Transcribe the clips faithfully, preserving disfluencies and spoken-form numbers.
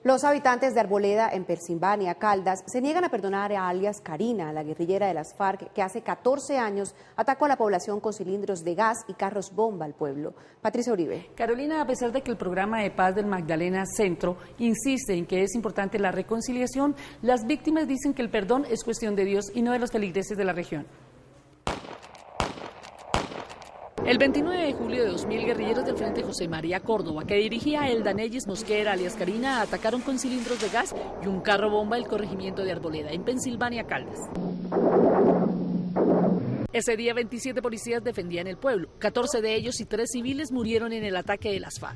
Los habitantes de Arboleda, en Pensilvania, Caldas, se niegan a perdonar a alias Karina, la guerrillera de las FARC, que hace catorce años atacó a la población con cilindros de gas y carros bomba al pueblo. Patricia Uribe. Carolina, a pesar de que el programa de paz del Magdalena Centro insiste en que es importante la reconciliación, las víctimas dicen que el perdón es cuestión de Dios y no de los feligreses de la región. El veintinueve de julio de dos mil, guerrilleros del Frente José María Córdoba, que dirigía a Eldanellis Mosquera, alias Karina, atacaron con cilindros de gas y un carro bomba el corregimiento de Arboleda, en Pensilvania, Caldas. Ese día, veintisiete policías defendían el pueblo. catorce de ellos y tres civiles murieron en el ataque de las FARC.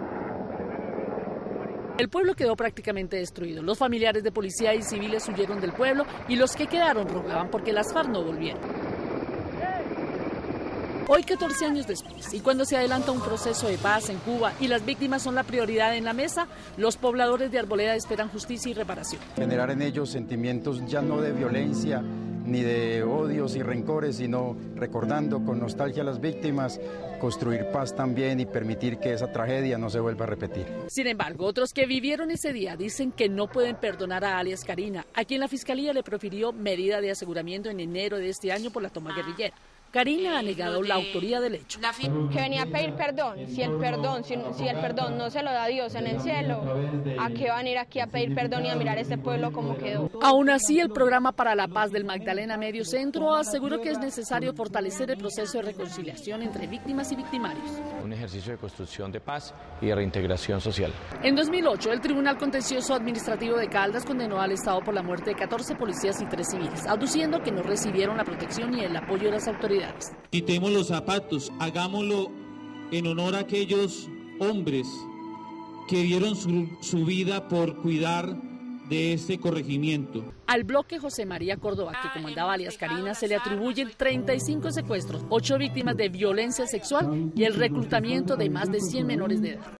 El pueblo quedó prácticamente destruido. Los familiares de policía y civiles huyeron del pueblo y los que quedaron rogaban porque las FARC no volvieran. Hoy, catorce años después, y cuando se adelanta un proceso de paz en Cuba y las víctimas son la prioridad en la mesa, los pobladores de Arboleda esperan justicia y reparación. Generar en ellos sentimientos ya no de violencia ni de odios y rencores, sino recordando con nostalgia a las víctimas, construir paz también y permitir que esa tragedia no se vuelva a repetir. Sin embargo, otros que vivieron ese día dicen que no pueden perdonar a alias Karina, a quien la Fiscalía le profirió medida de aseguramiento en enero de este año por la toma guerrillera. Karina ha negado la autoría del hecho. Que venía a pedir perdón. Si el perdón, si, si el perdón no se lo da Dios en el cielo, ¿a qué van a ir aquí a pedir perdón y a mirar este pueblo como quedó? Aún así, el programa para la paz del Magdalena Medio Centro aseguró que es necesario fortalecer el proceso de reconciliación entre víctimas y victimarios. Un ejercicio de construcción de paz y de reintegración social. En dos mil ocho, el Tribunal Contencioso Administrativo de Caldas condenó al Estado por la muerte de catorce policías y tres civiles, aduciendo que no recibieron la protección ni el apoyo de las autoridades. Quitemos los zapatos, hagámoslo en honor a aquellos hombres que dieron su, su vida por cuidar de este corregimiento. Al bloque José María Córdoba, que comandaba alias Karina, se le atribuyen treinta y cinco secuestros, ocho víctimas de violencia sexual y el reclutamiento de más de cien menores de edad.